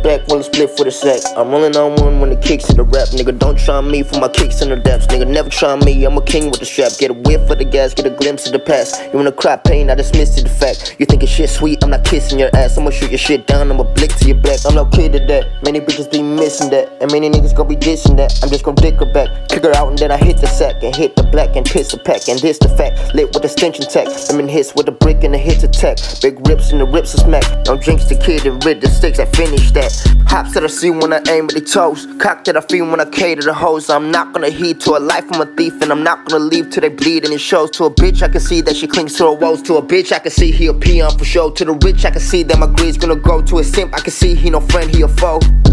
back, wanna split for the sack. I'm rolling on one when the kicks in the rap. Nigga, don't try me for my kicks in the depths. Nigga, never try me, I'm a king with the strap. Get a whiff of the gas, get a glimpse of the past. You wanna cry pain, I dismiss the fact. You think your shit sweet, I'm not kissing your ass. I'ma shoot your shit down, I'ma blick to your back. I'm no kid to that, many bitches be missing that. And many niggas gon' be dissing that. I'm just gon' dick her back, kick her out and then I hit the sack. And hit the black and piss the pack. And this the fact, lit with the stench tech. I'm in hits with a brick and the hits attack. Big rips and the rips are smack. Don't jinx the kid and rid the sticks, I finish that. Hops that I see when I aim at the toes. Cock that I feel when I cater the hoes. I'm not gonna heed to a life, I'm a thief. And I'm not gonna leave till they bleed and it shows. To a bitch I can see that she clings to her woes. To a bitch I can see he a peon for show. To the rich I can see that my greed's gonna go. To a simp I can see he no friend, he a foe.